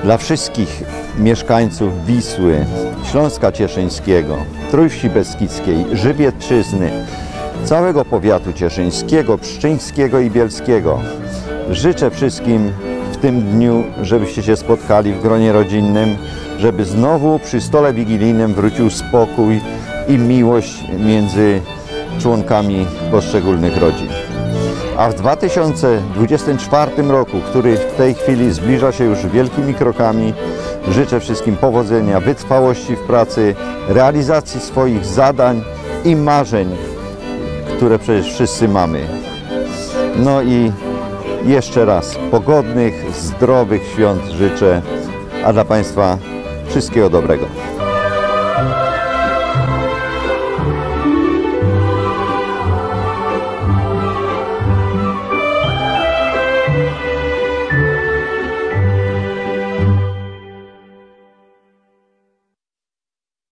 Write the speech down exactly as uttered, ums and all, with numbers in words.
Dla wszystkich mieszkańców Wisły, Śląska Cieszyńskiego, Trójwsi Beskidzkiej, Żywiecczyzny, całego powiatu cieszyńskiego, pszczyńskiego i bielskiego. Życzę wszystkim w tym dniu, żebyście się spotkali w gronie rodzinnym, żeby znowu przy stole wigilijnym wrócił spokój i miłość między członkami poszczególnych rodzin. A w dwa tysiące dwudziestym czwartym roku, który w tej chwili zbliża się już wielkimi krokami, życzę wszystkim powodzenia, wytrwałości w pracy, realizacji swoich zadań i marzeń, które przecież wszyscy mamy. No i jeszcze raz pogodnych, zdrowych świąt życzę, a dla Państwa wszystkiego dobrego.